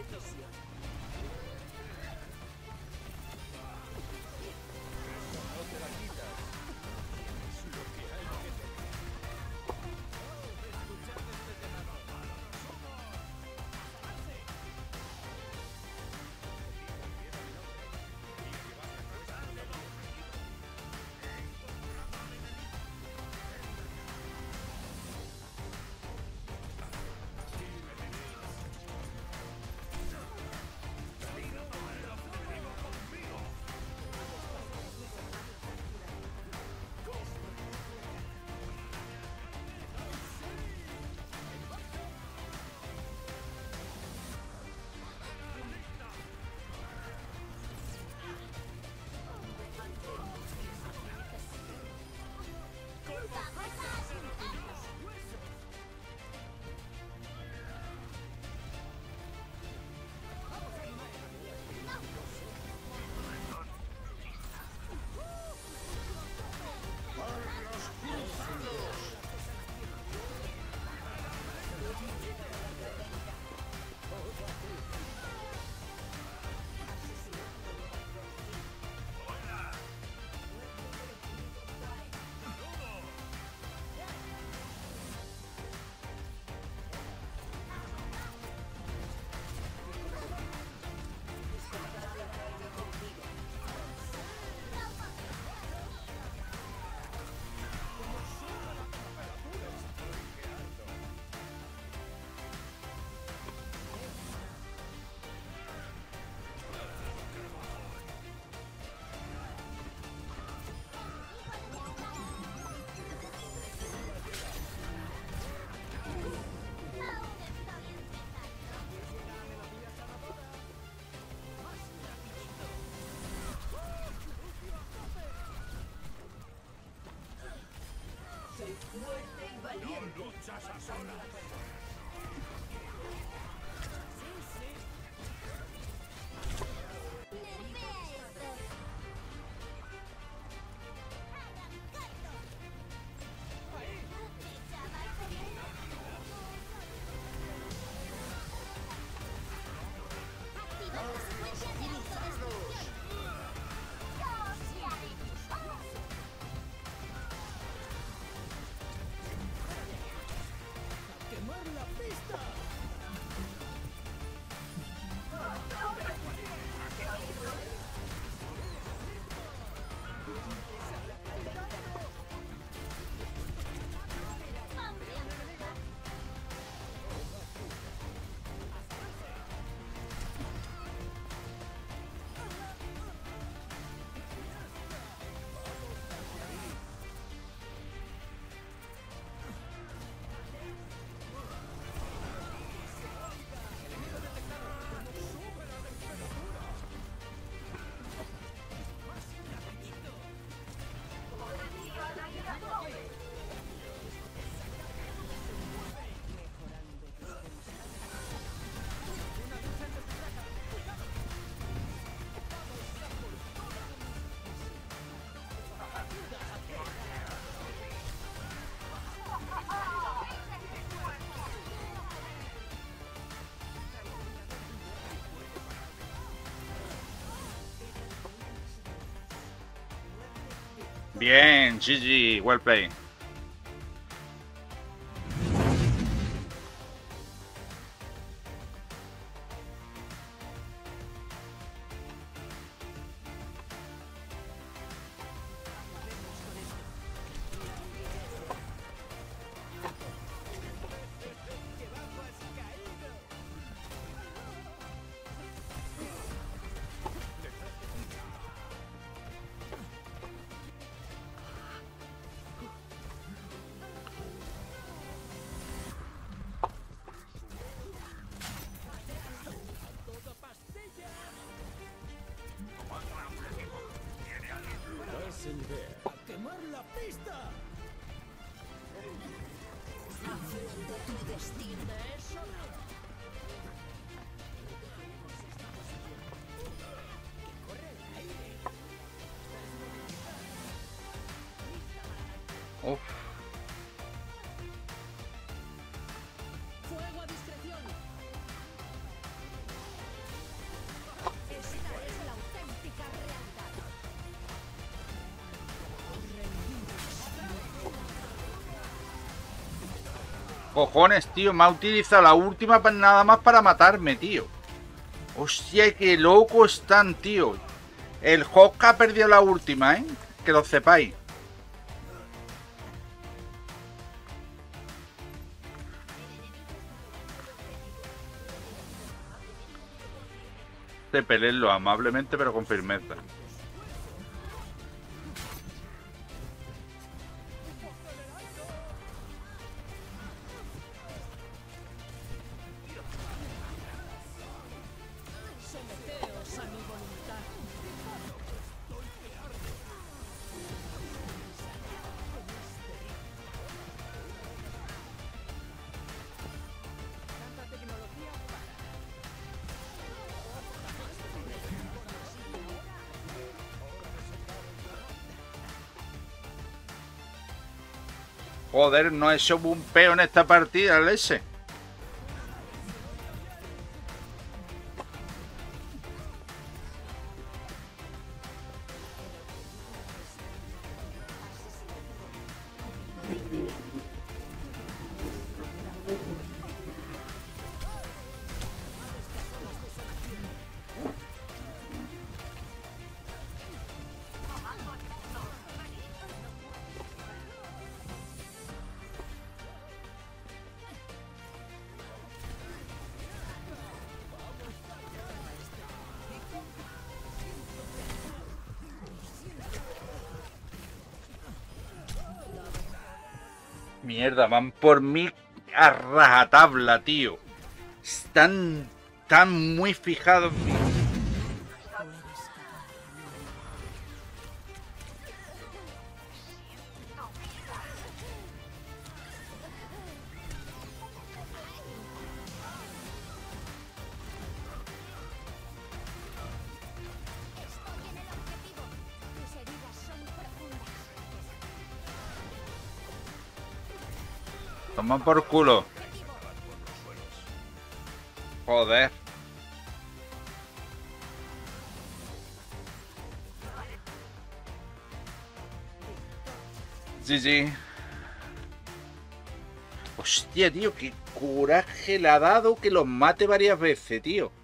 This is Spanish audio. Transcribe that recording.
No luchas a solas. Bien, GG, well played. ¡A quemar la pista! Tu destino. Uf. Fuego a discreción. Cojones, tío, me ha utilizado la última nada más para matarme, tío. Hostia, qué loco están, tío. El Hawk ha perdido la última, ¿eh? Que lo sepáis. De pelearlo amablemente pero con firmeza. Someteos a mi voluntad. Tanta tecnología para. Joder, no he hecho un peo en esta partida, el S. Mierda, van por mí a rajatabla, tío. Están muy fijados en mí. Estoy en el objetivo. Tus heridas son profundas. Toma por culo. Joder. GG. Hostia, tío, qué coraje le ha dado que los mate varias veces, tío.